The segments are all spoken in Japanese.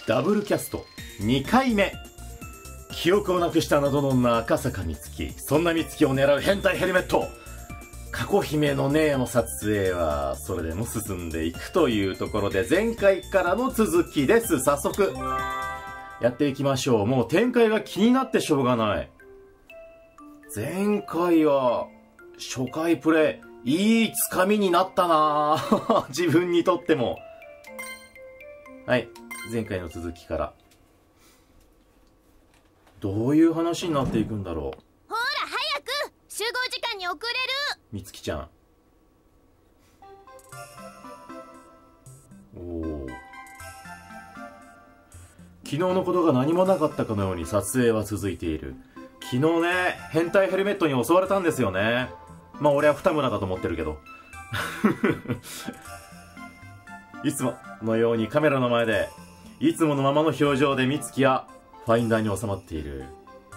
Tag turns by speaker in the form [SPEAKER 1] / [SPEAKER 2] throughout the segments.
[SPEAKER 1] ダブルキャスト2回目。記憶をなくした謎の女赤坂美月、そんな美月を狙う変態ヘルメット。過去姫の姉の撮影はそれでも進んでいくというところで、前回からの続きです。早速やっていきましょう。もう展開が気になってしょうがない。前回は初回プレイいいつかみになったなぁ自分にとっても。はい、前回の続きから。どういう話になっていくんだろう。
[SPEAKER 2] ほら早く、集合時間に遅れる。
[SPEAKER 1] みつきちゃん。おお。昨日のことが何もなかったかのように撮影は続いている。昨日ね、変態ヘルメットに襲われたんですよね。まあ俺は二村だと思ってるけどいつものようにカメラの前でいつものままの表情で美月はファインダーに収まっている。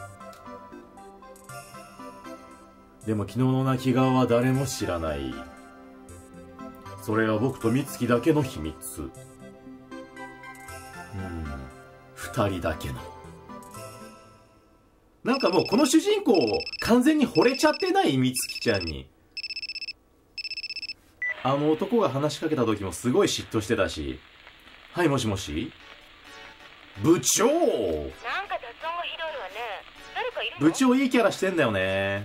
[SPEAKER 1] でも昨日の泣き顔は誰も知らない。それは僕と美月だけの秘密。二人だけの。なんかもうこの主人公完全に惚れちゃってない？美月ちゃんに。あの男が話しかけた時もすごい嫉妬してたし。はい、もしもし部長。なんか雑音がひどいわね。誰かいるの？部長いいキャラしてんだよね。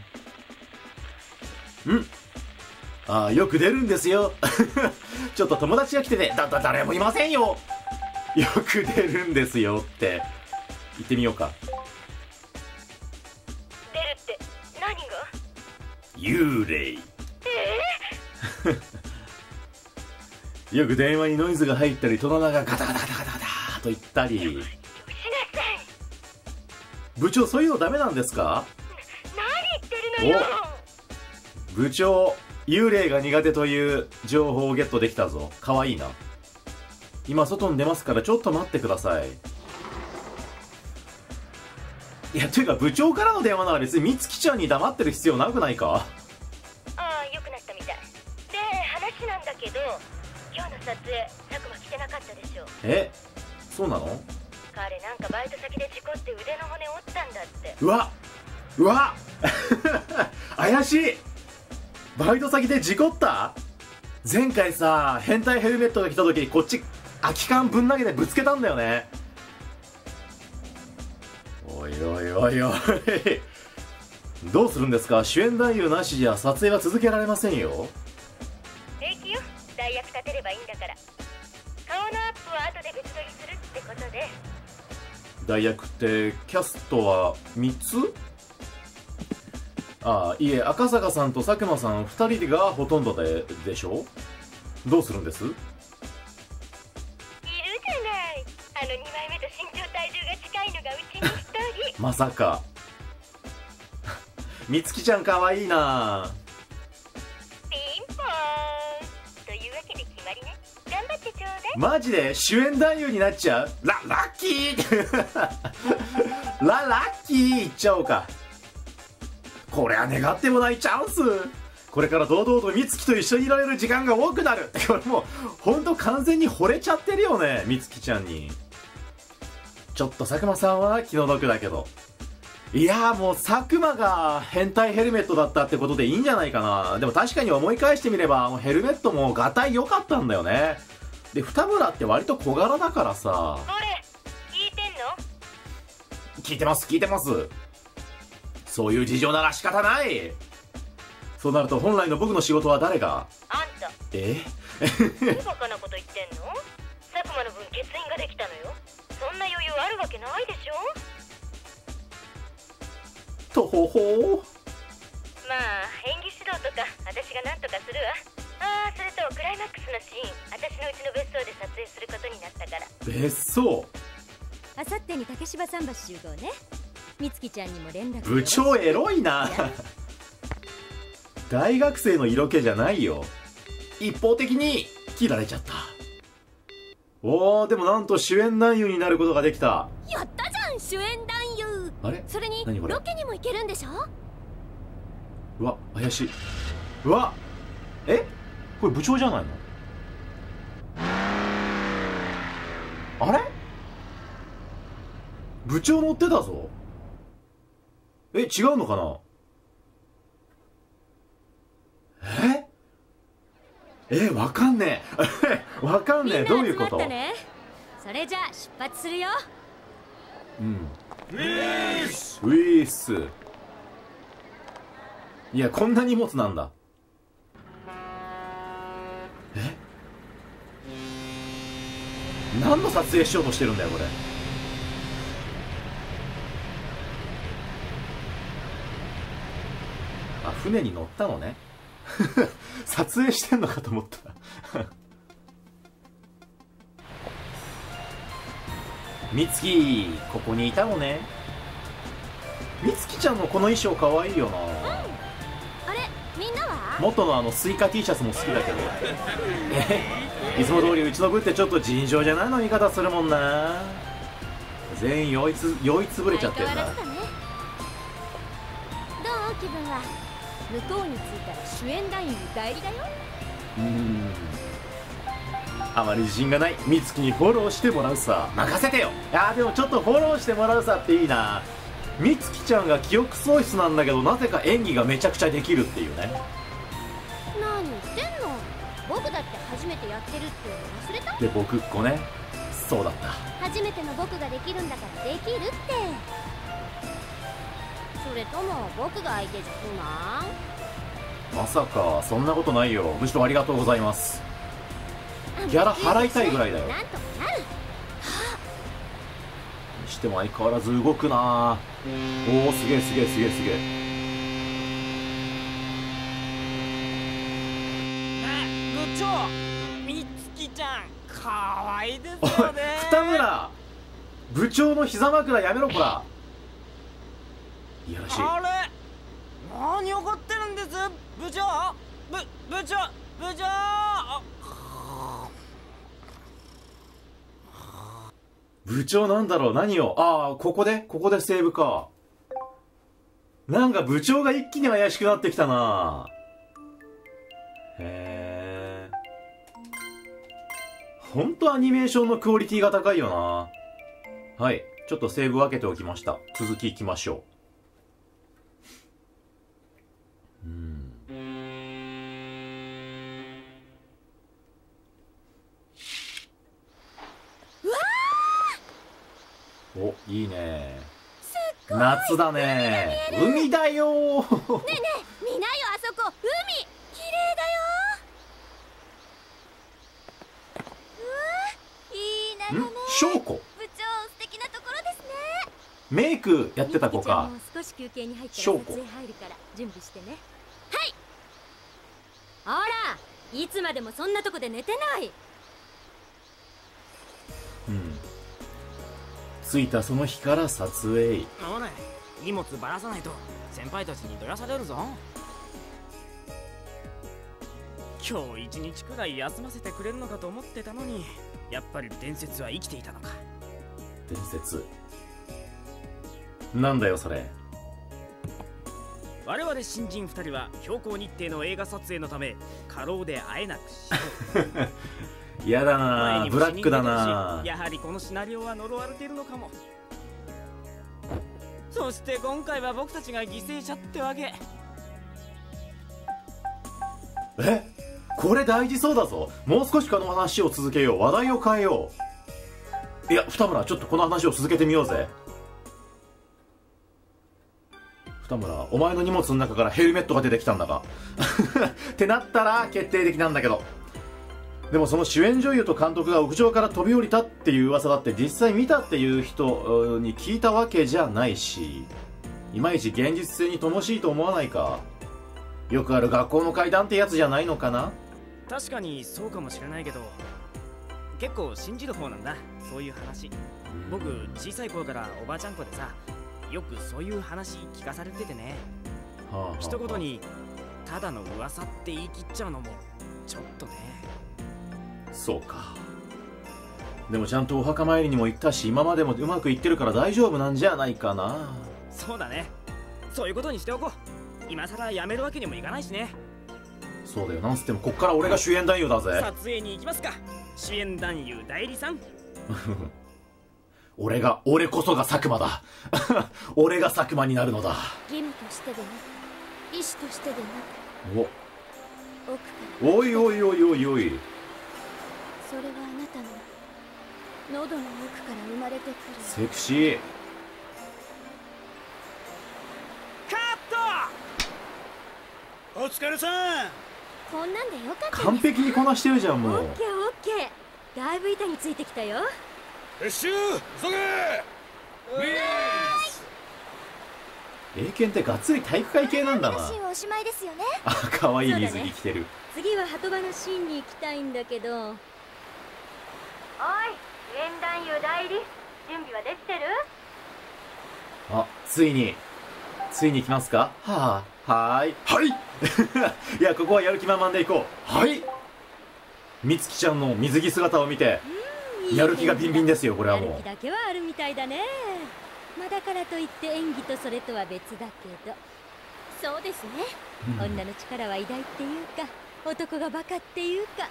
[SPEAKER 1] ああ、よく出るんですよちょっと友達が来てて、誰もいませんよ。よく出るんですよって言ってみようか。
[SPEAKER 2] 出るって何が？
[SPEAKER 1] 幽霊。よく電話にノイズが入ったり、戸棚がガタガタガタガタガタと言ったり。部長、そういうのダメなんですか？
[SPEAKER 2] 何言ってるのよ。
[SPEAKER 1] 部長、幽霊が苦手という情報をゲットできたぞ。かわいいな。今外に出ますからちょっと待ってください。いや、というか部長からの電話なら別に美月ちゃんに黙ってる必要なくないか？
[SPEAKER 2] ああ、良くなったみたいで、話なんだけど、今日の撮影佐久間来てなかったでしょ。
[SPEAKER 1] え、そうなの？
[SPEAKER 2] 彼なんかバイト先で事故って腕の骨折ったんだって。
[SPEAKER 1] うわうわ怪しい。バイト先で事故った？前回さ、変態ヘルメットが来た時にこっち空き缶ぶん投げてぶつけたんだよね。おいおいおいおいどうするんですか？主演男優なしじゃ撮影は続けられませんよ。
[SPEAKER 2] 平気よ、代役立てればいいんだから。顔のアップは後で別撮りするってことで。
[SPEAKER 1] 代役ってキャストは3つ？ああ、いえ、赤坂さんと佐久間さん2人がほとんどでしょ？どうするんです？いる
[SPEAKER 2] じゃない。あの2枚目と身長体重が近いのがうちに1人。
[SPEAKER 1] まさか。美月ちゃんかわいいな。
[SPEAKER 2] ピンポーンというわけで決まりね。頑張ってちょうだい。
[SPEAKER 1] マジで主演男優になっちゃう？ラッキーラッキーいっちゃおうか。これは願ってもないチャンス。これから堂々と美月と一緒にいられる時間が多くなる。これもうほんと完全に惚れちゃってるよね、美月ちゃんに。ちょっと佐久間さんは気の毒だけど。いやー、もう佐久間が変態ヘルメットだったってことでいいんじゃないかな。でも確かに思い返してみればヘルメットもガタイ良かったんだよね。で、二村って割と小柄だからさ。
[SPEAKER 2] 俺聞いてんの？
[SPEAKER 1] 聞いてます聞いてます。そういう事情なら仕方ない。そうなると本来の僕の仕事は誰が？
[SPEAKER 2] あんた。何バカなこと言ってんの？佐久間の分欠員ができたのよ。そんな余裕あるわけないでしょ。
[SPEAKER 1] とほほー。
[SPEAKER 2] まあ演技指導とか私が何とかするわ。ああ、それとクライマックスのシーン、私のうちの別荘で撮影することになったから。
[SPEAKER 1] 別荘？
[SPEAKER 3] あさってに竹芝桟橋集合ね。美月ちゃんにも連絡。
[SPEAKER 1] 部長エロいな大学生の色気じゃないよ。一方的に切られちゃった。おー、でもなんと主演男優になることができた。
[SPEAKER 3] やったじゃん、主演男優。
[SPEAKER 1] あれ？
[SPEAKER 3] それに
[SPEAKER 1] 何これ？
[SPEAKER 3] ロケにも行けるんでしょ？
[SPEAKER 1] うわ、怪しい。うわ、え、これ部長じゃないの？あれ？ 部長乗ってたぞ。違うのかな。わかんねえ。わかんねえ。どういうこと？
[SPEAKER 3] それじゃあ出発するよ。
[SPEAKER 1] ウィース。いや、こんな荷物なんだ。何の撮影しようとしてるんだよこれ。あ、船に乗ったのね。撮影してんのかと思った。みつき、ここにいたのね。みつきちゃんのこの衣装かわいいよな。
[SPEAKER 3] あれ、みんなは？
[SPEAKER 1] 元のスイカ T シャツも好きだけど。いつも通りうちの部ってちょっと尋常じゃないの言い方するもんな。全員酔いつぶれちゃってるな。
[SPEAKER 3] どう気分は？向こうに着いたら主演男優代理だよ。
[SPEAKER 1] あまり自信がない美月にフォローしてもらうさ。任せてよ。でもちょっとフォローしてもらうさっていいな。美月ちゃんが記憶喪失なんだけど、なぜか演技がめちゃくちゃできるっていうね。
[SPEAKER 3] 何言ってんの？僕だって初めてやってるって忘れた？
[SPEAKER 1] で、僕っ子ね。そうだった。
[SPEAKER 3] 初めての僕ができるんだからできるって。それとも僕が相手じゃ不満？
[SPEAKER 1] まさかそんなことないよ。むしろありがとうございます。ギャラ払いたいぐらいだよ。
[SPEAKER 3] なんとかなる。
[SPEAKER 1] にしても相変わらず動くな。おお、すげえすげえすげえすげえ。
[SPEAKER 4] 部長、みつきちゃんかわいいですよね。
[SPEAKER 1] 二村、部長の膝枕やめろこら。いやらしい。
[SPEAKER 4] あれ、何怒ってるんです部長。部長
[SPEAKER 1] 部長なんだろう。何を。ここでセーブか。なんか部長が一気に怪しくなってきたな。へえ。ほんとアニメーションのクオリティが高いよな。はい、ちょっとセーブ分けておきました。続きいきましょう。お、いいね。夏だね。海だよ。
[SPEAKER 3] ねえねえ、見なよ、あそこ。海、綺麗だよ。いい眺め。
[SPEAKER 1] 翔子。
[SPEAKER 3] 部長、素敵なところですね。
[SPEAKER 1] メイクやってた子か。
[SPEAKER 3] 少し休憩に入ったら撮影入るから準備してね。はい。ほら、いつまでもそんなとこで寝てない。
[SPEAKER 1] 着いたその日から撮影。
[SPEAKER 4] おね、荷物ばらさないと先輩たちにどやされるぞ。今日一日くらい休ませてくれるのかと思ってたのに、やっぱり伝説は生きていたのか。
[SPEAKER 1] 伝説なんだよそれ。
[SPEAKER 4] 我々新人2人は強行日程の映画撮影のため過労で会えなくし
[SPEAKER 1] やだな、ブラックだな。
[SPEAKER 4] やはりこのシナリオは呪われているのかも。そして今回は僕たちが犠牲者ってわけ。
[SPEAKER 1] これ大事そうだぞ。もう少しこの話を続けよう。話題を変えよう。いや、二村、ちょっとこの話を続けてみようぜ。二村、お前の荷物の中からヘルメットが出てきたんだがってなったら決定的なんだけど。でもその主演女優と監督が屋上から飛び降りたっていう噂だって実際見たっていう人に聞いたわけじゃないし、いまいち現実性に乏しいと思わないか。よくある学校の怪談ってやつじゃないのかな。
[SPEAKER 4] 確かにそうかもしれないけど、結構信じる方なんだ、そういう話。僕小さい頃からおばあちゃん子でさ、よくそういう話聞かされててね。一言にただの噂って言い切っちゃうのもちょっとね。
[SPEAKER 1] そうか。でもちゃんとお墓参りにも行ったし、今までもうまくいってるから大丈夫なんじゃないかな。
[SPEAKER 4] そうだね、そういうことにしておこう。今さらやめるわけにもいかないしね。
[SPEAKER 1] そうだよ、なんつってもこっから俺が主演男優だぜ。
[SPEAKER 4] 撮影に行きますか、主演男優代理さん。
[SPEAKER 1] 俺こそが佐久間だ俺が佐久間になるのだ。
[SPEAKER 3] 義務としてでなく、意志としてでなく、
[SPEAKER 1] お
[SPEAKER 3] 奥から
[SPEAKER 1] おいおいおいおいおい、
[SPEAKER 3] それはあなたの喉の奥から生まれてくる
[SPEAKER 1] セクシー。
[SPEAKER 4] カット。お疲れさん。
[SPEAKER 3] こんなんでよかったですか？
[SPEAKER 1] 完璧にこなしてるじゃんもう。
[SPEAKER 3] オッケーオッケー、だいぶ板についてきたよ。
[SPEAKER 5] 撤収急げ。
[SPEAKER 1] 英検ってがっつり体育会系なんだな。
[SPEAKER 3] シーンはおしまいですよね。
[SPEAKER 1] あ、かわいい水着着てる。
[SPEAKER 3] 次は鳩場のシーンに行きたいんだけど。
[SPEAKER 2] おい、縁男優代理、準備はできてる？
[SPEAKER 1] あ、ついに来ますか？はーいはいいや、ここはやる気満々で行こう。はい、みつきちゃんの水着姿を見てやる気がビンビンですよ。これはもう
[SPEAKER 3] やる気だけはあるみたいだね。まあだからといって演技とそれとは別だけど。そうですね、女の力は偉大っていうか、男がバカっていうか。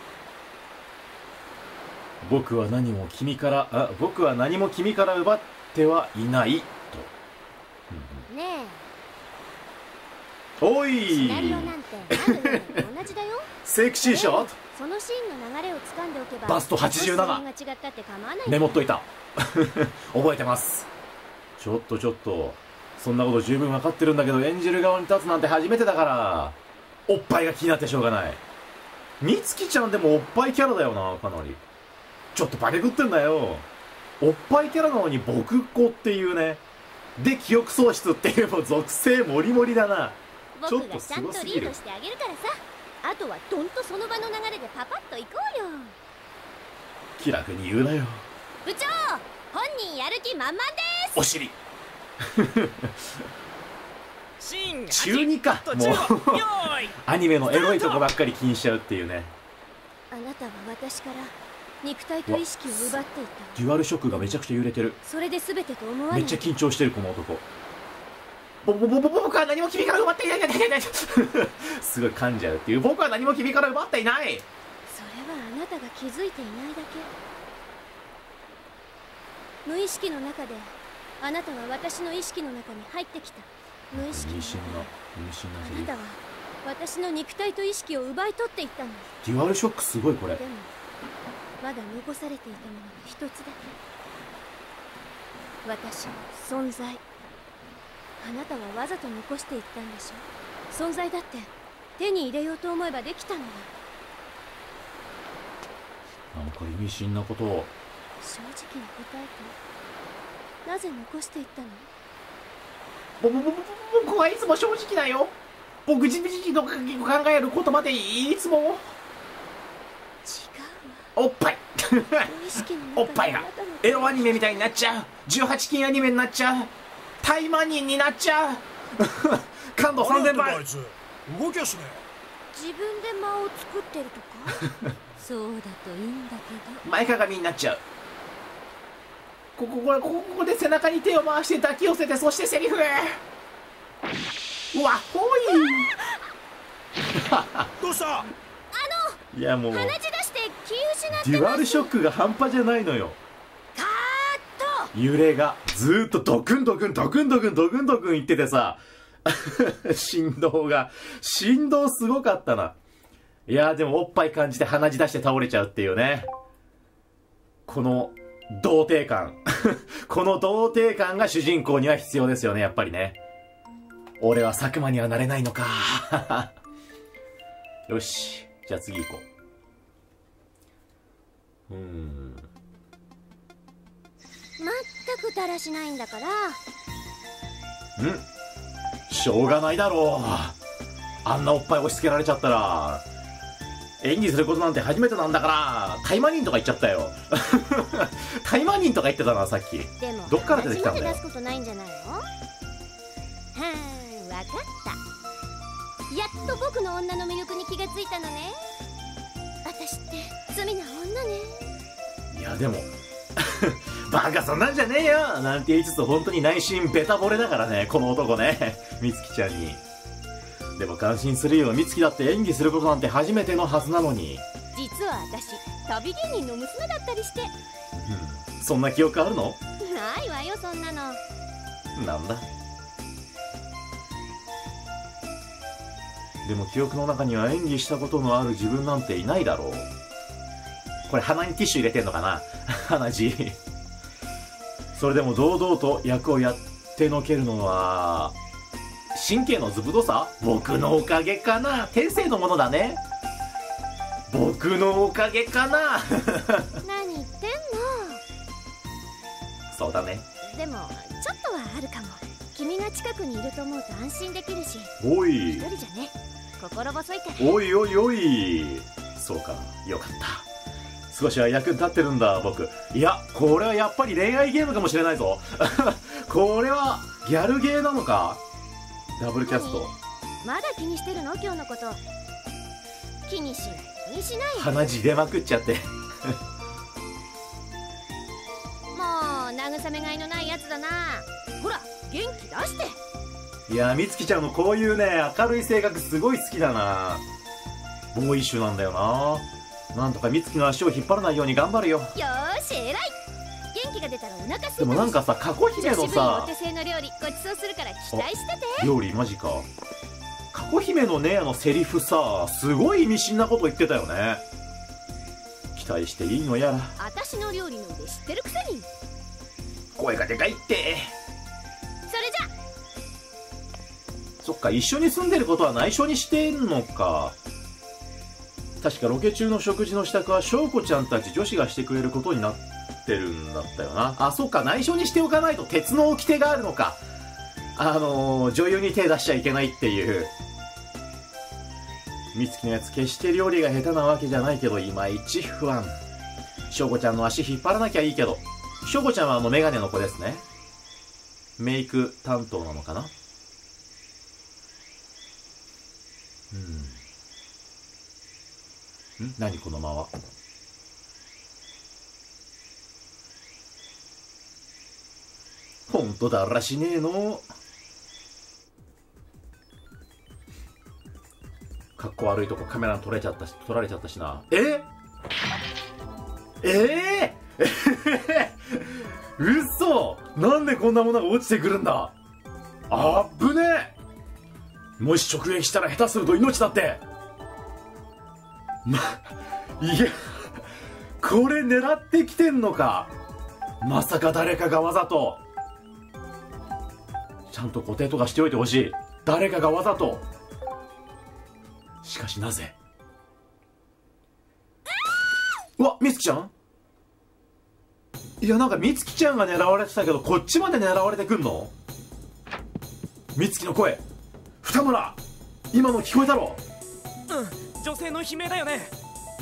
[SPEAKER 1] 僕は何も君から奪ってはいないと。
[SPEAKER 3] ね
[SPEAKER 1] お
[SPEAKER 3] え、シ
[SPEAKER 1] い
[SPEAKER 3] ナリオなんてあるのと同じだよ。
[SPEAKER 1] セクシーショット。
[SPEAKER 3] そのシーンの流れを掴んでおけば、
[SPEAKER 1] バスト87
[SPEAKER 3] 少しそれが違ったって構わない。
[SPEAKER 1] メモっといた覚えてます。ちょっとそんなこと十分分かってるんだけど、演じる側に立つなんて初めてだから、おっぱいが気になってしょうがない。みつきちゃんでもおっぱいキャラだよな。かなりちょっとバケ食ってんだよ。おっぱいキャラなのに僕っ子っていうね。で記憶喪失っていう、もう属性モリモリだな。ちょっと
[SPEAKER 3] 僕がちゃ
[SPEAKER 1] す
[SPEAKER 3] んとリ
[SPEAKER 1] ごすぎる。
[SPEAKER 3] ードしてあげるからさ。あとはどんとその場の流れでパパッと行こうよ。
[SPEAKER 1] 気楽に言うなよ。
[SPEAKER 3] 部長、本人やる気満々です。
[SPEAKER 1] お尻
[SPEAKER 4] シーン8
[SPEAKER 1] 中2か
[SPEAKER 4] と
[SPEAKER 1] もう
[SPEAKER 4] 15よーい。
[SPEAKER 1] アニメのエロいとこばっかり気にしちゃうっていうね。
[SPEAKER 3] あなたは私から肉体と意識を奪っていた。
[SPEAKER 1] デュアルショックがめちゃくちゃ揺れてる。
[SPEAKER 3] それで全てと思わない。
[SPEAKER 1] めっちゃ緊張してるこの男。僕は何も君から奪っていないすごい噛んじゃうっていう。僕は何も君から奪っていない。
[SPEAKER 3] それはあなたが気づいていないだけ。無意識の中であなたは私の意識の中に入ってきた。無意識の中であなたは私の肉体と意識を奪い取っていったの。
[SPEAKER 1] デュアルショックすごいこれ。
[SPEAKER 3] でもまだ残されていたものが一つだけ。私の存在。あなたはわざと残していったんでしょ。存在だって手に入れようと思えばできたのよ。
[SPEAKER 1] なんか意味深なことを。
[SPEAKER 3] 正直に答えて。なぜ残していったの？
[SPEAKER 1] 僕はいつも正直だよ。僕自身の考えることまでいつも。
[SPEAKER 3] 違うわ。
[SPEAKER 1] おっぱい
[SPEAKER 3] 無意識の中で
[SPEAKER 1] おっぱいがエロアニメみたいになっちゃう。18禁アニメになっちゃう。タイマニンになっちゃう感度3000倍。
[SPEAKER 5] あいつ動きゃしね
[SPEAKER 3] 自分で間を作ってるとかそうだといいんだけど。
[SPEAKER 1] 前かがみになっちゃう。ここで背中に手を回して抱き寄せて、そしてセリフ。うわほい
[SPEAKER 5] どうした。
[SPEAKER 1] いやもう
[SPEAKER 3] 鼻血出して気失ってます。
[SPEAKER 1] デュアルショックが半端じゃないのよ。
[SPEAKER 3] カーッと。
[SPEAKER 1] 揺れがずーっとドクンドクンドクンドクンドクンドクンいっててさ振動すごかったな。いやでもおっぱい感じて鼻血出して倒れちゃうっていうね。この童貞感この童貞感が主人公には必要ですよね、やっぱりね。俺は佐久間にはなれないのかよし、じゃあ次行こう。
[SPEAKER 3] 全くだらしないんだから。
[SPEAKER 1] しょうがないだろう。あんなおっぱい押し付けられちゃったら演技することなんて初めてなんだから。タイマニンとか言っちゃったよタイマニンとか言ってたなさっき。
[SPEAKER 3] でも
[SPEAKER 1] どっから出てきたんだよ。
[SPEAKER 3] 鼻血まで出すことないんじゃないの？はーい、わかった。やっと僕の女の魅力に気がついたのね。私って罪な女ね。
[SPEAKER 1] いやでもバカそんなんじゃねえよなんて言いつつ、本当に内心ベタ惚れだからねこの男ねみつきちゃんに。でも感心するよ、みつきだって演技することなんて初めてのはずなのに。
[SPEAKER 3] 実は私旅芸人の娘だったりして。
[SPEAKER 1] そんな記憶あるの？
[SPEAKER 3] ないわよそんなの。
[SPEAKER 1] なんだ。でも記憶の中には演技したことのある自分なんていないだろう。これ鼻にティッシュ入れてんのかな鼻血。それでも堂々と役をやってのけるのは神経のずぶとさ？僕のおかげかな。天性のものだね。僕のおかげかな。
[SPEAKER 3] 何言ってん
[SPEAKER 1] そうだね。
[SPEAKER 3] の。でもちょっとはあるかも。君が近くにいると思うと安心できるし、
[SPEAKER 1] おい
[SPEAKER 3] 一人じゃね、心細いから。
[SPEAKER 1] おいおいおい。そうか、よかった。少しは役に立ってるんだ僕。いや、これはやっぱり恋愛ゲームかもしれないぞ。これはギャルゲーなのか。ダブルキャスト。
[SPEAKER 3] まだ気にしてるの今日のこと。気にしない気にしない。
[SPEAKER 1] 鼻血出まくっちゃって。
[SPEAKER 3] もう慰めがいのないやつだな。ほら元気出して。
[SPEAKER 1] いや、みつきちゃんのこういうね明るい性格すごい好きだな。ボーイッシュなんだよな。なんとかみつきの足を引っ張らないように頑張るよ。
[SPEAKER 3] よーし偉い。元気が出たらお腹すいた。
[SPEAKER 1] でもなんかさ、過去姫のさ
[SPEAKER 3] お手製の料理ごちそうするから期待してて。
[SPEAKER 1] 料理マジか。過去姫のねセリフさ、すごい意味深なこと言ってたよね。期待していいのやら。
[SPEAKER 3] 私の料理の腕知ってるくせに。
[SPEAKER 1] 声がでかいって。
[SPEAKER 3] それじゃ。
[SPEAKER 1] そっか、一緒に住んでることは内緒にしてんのか。確かロケ中の食事の支度は翔子ちゃんたち女子がしてくれることになってるんだったよな。あ、そっか、内緒にしておかないと鉄の掟があるのか。女優に手出しちゃいけないっていう。美月のやつ決して料理が下手なわけじゃないけどいまいち不安。翔子ちゃんの足引っ張らなきゃいいけど。翔子ちゃんはメガネの子ですね。メイク担当なのかな。何この間は。ほんとだらしねえの。かっこ悪いとこカメラに撮られちゃったしな。嘘。なんでこんなものが落ちてくるんだ。あっぶねえ。もし直撃したら下手すると命だって。いや、これ狙ってきてんのか。まさか誰かがわざと。ちゃんと固定とかしておいてほしい。誰かがわざと。しかしなぜ。うわ、みつきちゃん。いや、なんかみつきちゃんが狙われてたけど、こっちまで狙われてくんの。みつきの声、二村、今の聞こえたろ。
[SPEAKER 4] 女性の悲鳴だよね。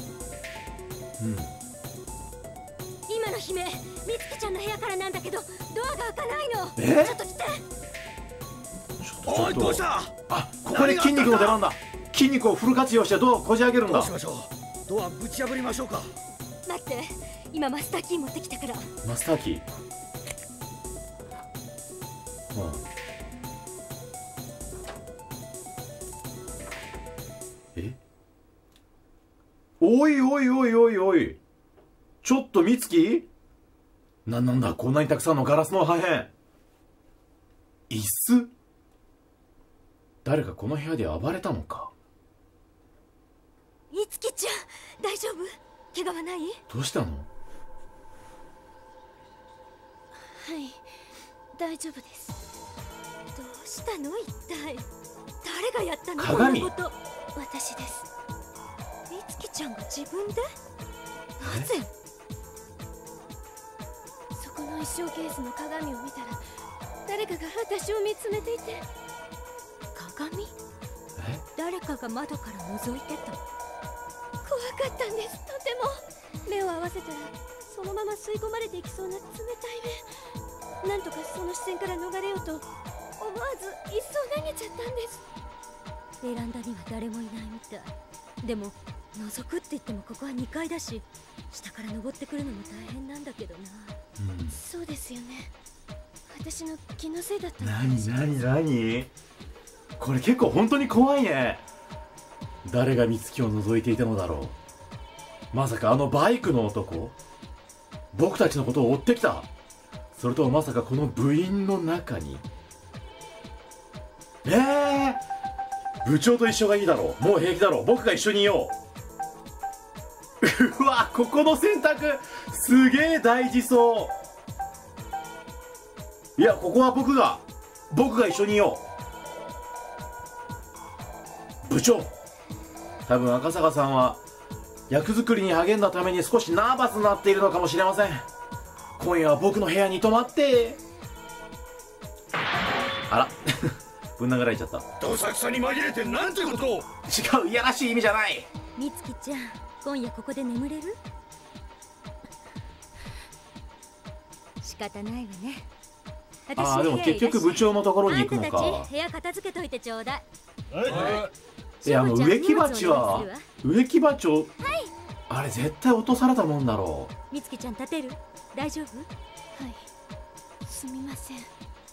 [SPEAKER 3] 今の悲鳴、みつきちゃんの部屋からなんだけど、ドアが開かないの。ちょっと来て。
[SPEAKER 5] おい、どうした。
[SPEAKER 1] あ、ここで筋肉の出番だ。筋肉をフル活用してドアをこじ開けるんだ。
[SPEAKER 5] どうしましょう。ドアぶち破りましょうか。
[SPEAKER 3] 待って、今マスターキー持ってきたから。
[SPEAKER 1] マスターキー。おいおいおいおいおい、ちょっとみつき、なんだこんなにたくさんのガラスの破片。椅子。誰かこの部屋で暴れたのか。
[SPEAKER 3] みつきちゃん大丈夫？怪我はない？
[SPEAKER 1] どうしたの？
[SPEAKER 3] はい、大丈夫です。どうしたの一体。誰がやったの？
[SPEAKER 1] 鏡。
[SPEAKER 3] こんなこと。私です。みつきちゃんが自分で？なぜ？そこの衣装ケースの鏡を見たら誰かが私を見つめていて。鏡？誰かが窓から覗いてた。怖かったんです。とても。目を合わせたらそのまま吸い込まれていきそうな冷たい目。なんとかその視線から逃れようと思わず椅子を投げちゃったんです。ベランダには誰もいないみたい。でも覗くって言ってもここは2階だし、下から登ってくるのも大変なんだけどな。そうですよね。私の気のせいだったのかもしれない。
[SPEAKER 1] 何これ結構本当に怖いね。誰が美月を覗いていたのだろう。まさかあのバイクの男。 僕たちのことを追ってきた。それともまさかこの部員の中に。部長と一緒がいいだろう。もう平気だろう。僕が一緒にいよう。うわ、ここの選択すげえ大事そう。いや、ここは僕が一緒にいよう。部長、多分赤坂さんは役作りに励んだために少しナーバスになっているのかもしれません。今夜は僕の部屋に泊まって。あらぶん殴られちゃった。
[SPEAKER 5] どさくさに紛れてなんてことを。
[SPEAKER 1] 違う、いやらしい意味じゃない。
[SPEAKER 3] みつきちゃん、今夜ここで眠れる？仕方ないわね。
[SPEAKER 1] ああ、でも結局部長のところに行くのか。
[SPEAKER 3] あんたたち部屋片付けといてちょうだい。
[SPEAKER 1] いや、植木鉢は植木鉢を、あれ絶対落とされたもんだろ
[SPEAKER 3] う。みつきちゃん立てる？大丈夫？はい、すみません。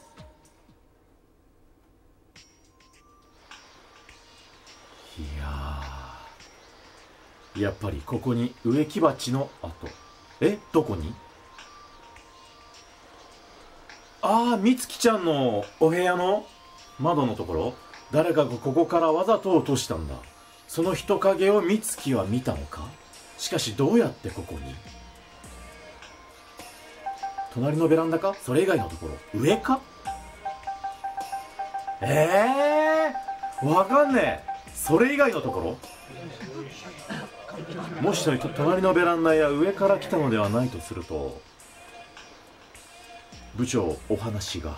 [SPEAKER 1] いやー、やっぱりここに植木鉢の跡。どこに？ああ、みつきちゃんのお部屋の窓のところ。誰かがここからわざと落としたんだ。その人影をみつきは見たのか。しかしどうやってここに？隣のベランダか？それ以外のところ上か？わかんねえ。それ以外のところ？もし隣のベランダや上から来たのではないとすると、部長、お話が。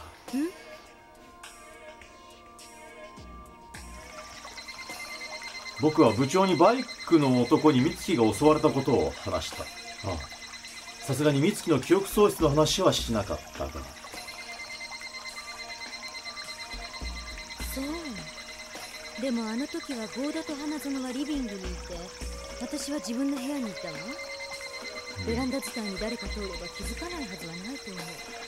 [SPEAKER 1] 僕は部長にバイクの男に美月が襲われたことを話した。さすがに美月の記憶喪失の話はしなかったが。
[SPEAKER 3] そう。でもあの時は郷田と花園はリビングにいて、私は自分の部屋にいたわ。ベランダ伝いに誰か通れば気づかないはずはないと思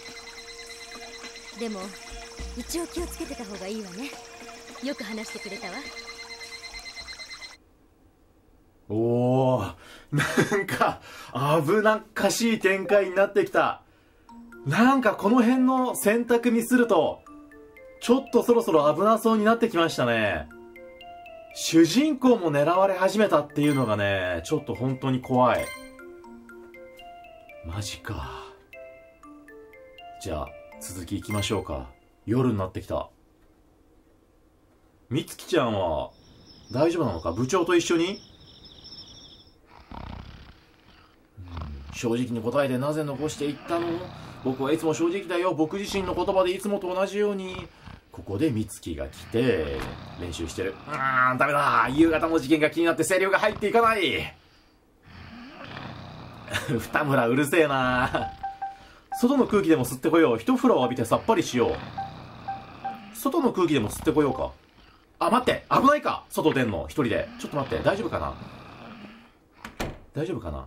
[SPEAKER 3] う。でも一応気をつけてた方がいいわね。よく話してくれたわ。
[SPEAKER 1] おー、なんか危なっかしい展開になってきた。なんかこの辺の選択ミスるとちょっとそろそろ危なそうになってきましたね。主人公も狙われ始めたっていうのがね、ちょっと本当に怖い。マジか。じゃあ続きいきましょうか。夜になってきた。みつきちゃんは大丈夫なのか？部長と一緒に？正直に答えてなぜ残していったの？僕はいつも正直だよ。僕自身の言葉でいつもと同じように。ここで美月が来て練習してる。ダメだ。夕方の事件が気になって声量が入っていかない。二村うるせえな。外の空気でも吸ってこよう。一風呂を浴びてさっぱりしよう。外の空気でも吸ってこようか。待って、危ないか。外出んの一人で。ちょっと待って、大丈夫かな。大丈夫かな。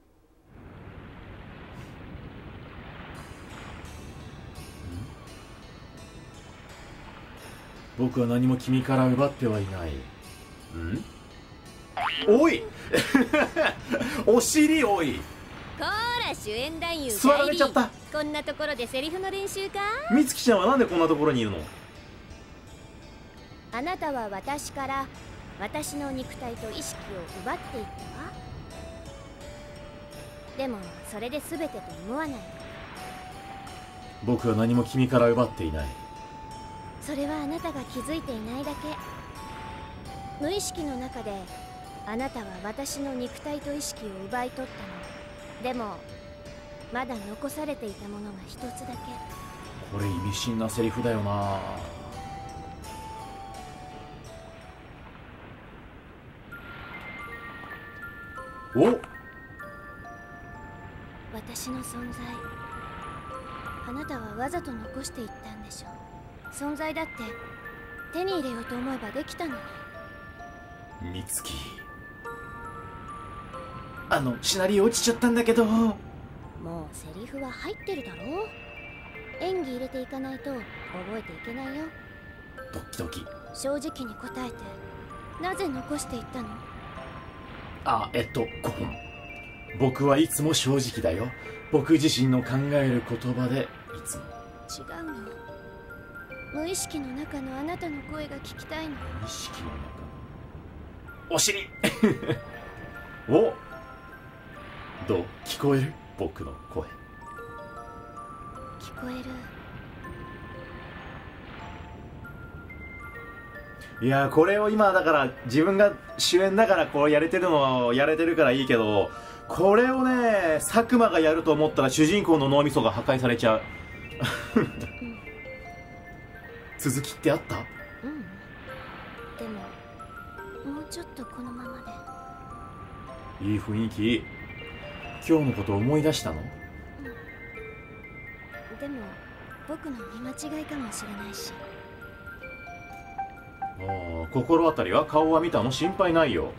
[SPEAKER 1] 僕は何も君から奪ってはいない。おいお尻おい。
[SPEAKER 3] こら主演男優
[SPEAKER 1] 座られちゃった。
[SPEAKER 3] こんなところでセリフの練習か？
[SPEAKER 1] 美月ちゃんはなんでこんなところにいるの？
[SPEAKER 3] あなたは私から私の肉体と意識を奪っていったわ。でもそれで全てと思わない。
[SPEAKER 1] 僕は何も君から奪っていない。
[SPEAKER 3] それはあなたが気づいていないだけ。無意識の中であなたは私の肉体と意識を奪い取ったの。でもまだ残されていたものが一つだけ。
[SPEAKER 1] これ意味深なセリフだよな。お、
[SPEAKER 3] 私の存在、あなたはわざと残していったんでしょう。存在だって手に入れようと思えばできたのに。
[SPEAKER 1] 美月、シナリオ落ちちゃったんだけど。もう
[SPEAKER 3] セリフは入ってるだろう。演技入れていかないと覚えていけないよ。
[SPEAKER 1] ドキドキ。
[SPEAKER 3] 正直に答えて、なぜ残していったの？
[SPEAKER 1] 5本。 僕はいつも正直だよ。僕自身の考える言葉でいつも。
[SPEAKER 3] 違うの。無意識の中のあなたの声が聞きたいの。
[SPEAKER 1] 無意識の中のお尻お、どう聞こえる？僕の声
[SPEAKER 3] 聞こえる。
[SPEAKER 1] いやこれを今だから自分が主演だからこうやれてるのはやれてるからいいけど、これをね佐久間がやると思ったら主人公の脳みそが破壊されちゃう続きってあった？
[SPEAKER 3] うん。でももうちょっとこのままで。
[SPEAKER 1] いい雰囲気。今日のこと思い出したの？
[SPEAKER 3] でも僕の見間違いかもしれないし。
[SPEAKER 1] ああ、心当たりは？顔は見たの？心配ないよ。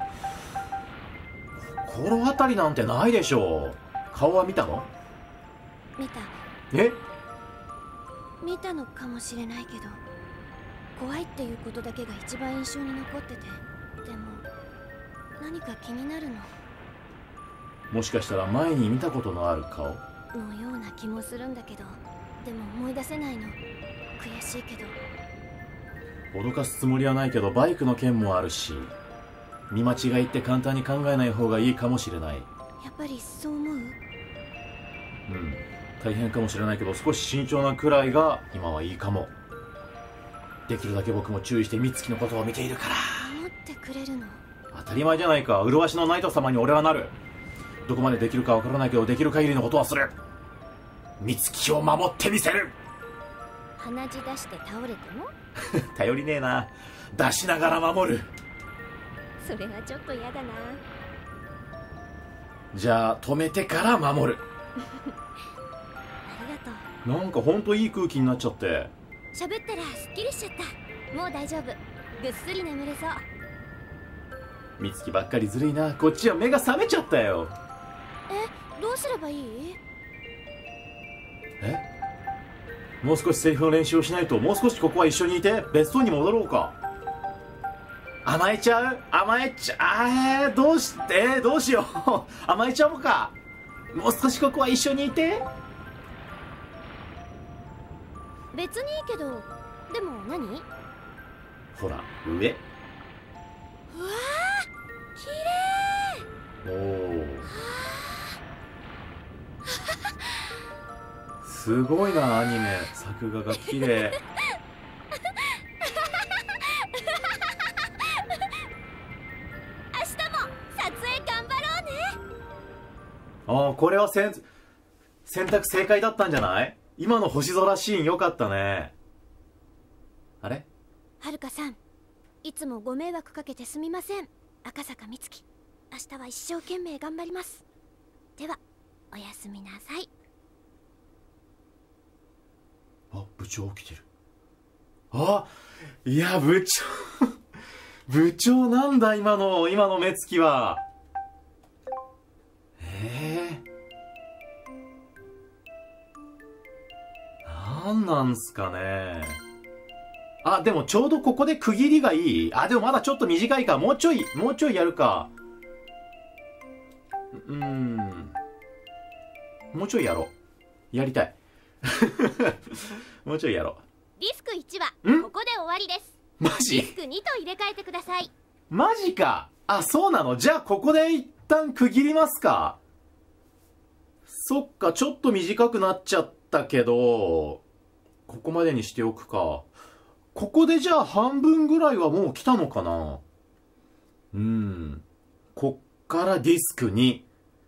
[SPEAKER 1] 心当たりなんてないでしょう。顔は見たの？
[SPEAKER 3] 見た。
[SPEAKER 1] え？
[SPEAKER 3] 見たのかもしれないけど、怖いっていうことだけが一番印象に残ってて。でも何か気になるの。
[SPEAKER 1] もしかしたら前に見たことのある顔？
[SPEAKER 3] のような気もするんだけど、でも思い出せないの。悔しいけど。
[SPEAKER 1] 脅かすつもりはないけどバイクの件もあるし、見間違いって簡単に考えない方がいいかもしれない。
[SPEAKER 3] やっぱりそう思う？
[SPEAKER 1] 大変かもしれないけど少し慎重なくらいが今はいいかも。できるだけ僕も注意して美月のことを見ているから。
[SPEAKER 3] 守ってくれるの？
[SPEAKER 1] 当たり前じゃないか。麗しのナイト様に俺はなる。どこまでできるかわからないけどできる限りのことはする。美月を守ってみせる。
[SPEAKER 3] 鼻血出して倒れても
[SPEAKER 1] 頼りねえな。出しながら守る。
[SPEAKER 3] それはちょっと嫌だな。
[SPEAKER 1] じゃあ止めてから守る
[SPEAKER 3] ありがとう。
[SPEAKER 1] なんかほんといい空気になっちゃって。
[SPEAKER 3] 喋ったらすっきりしちゃった。もう大丈夫。ぐっすり眠れそう。
[SPEAKER 1] 美月ばっかりずるいな。こっちは目が覚めちゃったよ。
[SPEAKER 3] どうすればいい？
[SPEAKER 1] もう少しセリフの練習をしないと。もう少しここは一緒にいて。別荘に戻ろうか。甘えちゃう？どうしよう甘えちゃおうか。もう少しここは一緒にいて。
[SPEAKER 3] 別にいいけど。でも何？
[SPEAKER 1] ほら上。
[SPEAKER 3] うわー、綺麗。
[SPEAKER 1] おおすごいな。アニメ作画が綺麗
[SPEAKER 3] 明日も撮影頑張ろうね。
[SPEAKER 1] これは選択正解だったんじゃない？今の星空シーン良かったね。あれ？
[SPEAKER 3] はるかさん、いつもご迷惑かけてすみません。赤坂美月、明日は一生懸命頑張ります。ではおやすみなさい。
[SPEAKER 1] 部長起きてる。いや部長部長なんだ今の目つきは。なんなんすかね。でもちょうどここで区切りがいい。でもまだちょっと短いか。もうちょいやるか。もうちょいやろう。やりたいもうちょいやろう。
[SPEAKER 3] リスク1はここで終わりです。
[SPEAKER 1] マジ？
[SPEAKER 3] リスク2と入れ替えてください。
[SPEAKER 1] マジか。そうなの。じゃあここで一旦区切りますか。そっか、ちょっと短くなっちゃったけどここまでにしておくか。ここでじゃあ半分ぐらいはもう来たのかな。こっからディスク2。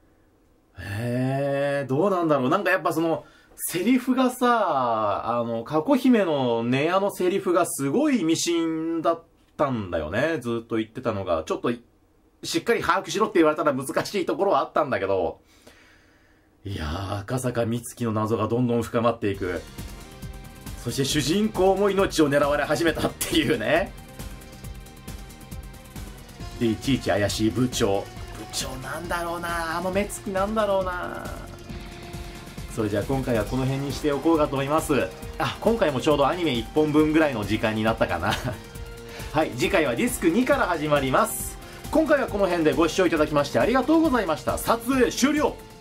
[SPEAKER 1] どうなんだろう。なんかやっぱそのセリフがさ、過去姫のネアのセリフがすごいミシンだったんだよね。ずっと言ってたのがちょっとしっかり把握しろって言われたら難しいところはあったんだけど、いやー、赤坂美月の謎がどんどん深まっていく。そして主人公も命を狙われ始めたっていうね。でいちいち怪しい部長なんだろうな。目つきなんだろうな。それじゃあ今回はこの辺にしておこうかと思います。今回もちょうどアニメ1本分ぐらいの時間になったかなはい、次回はディスク2から始まります。 今回はこの辺でご視聴いただきましてありがとうございました。撮影終了。